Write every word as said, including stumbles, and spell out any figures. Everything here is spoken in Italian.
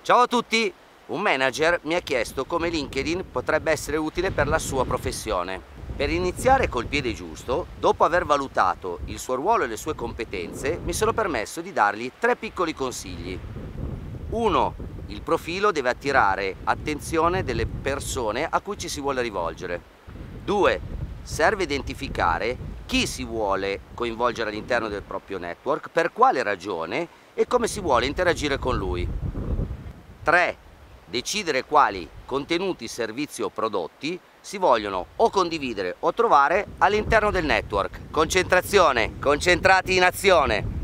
Ciao a tutti! Un manager mi ha chiesto come LinkedIn potrebbe essere utile per la sua professione. Per iniziare col piede giusto, dopo aver valutato il suo ruolo e le sue competenze, mi sono permesso di dargli tre piccoli consigli. uno. Il profilo deve attirare attenzione delle persone a cui ci si vuole rivolgere. due. Serve identificare chi si vuole coinvolgere all'interno del proprio network, per quale ragione e come si vuole interagire con lui. tre. Decidere quali contenuti, servizi o prodotti si vogliono o condividere o trovare all'interno del network. Concentrazione, concentrati in azione!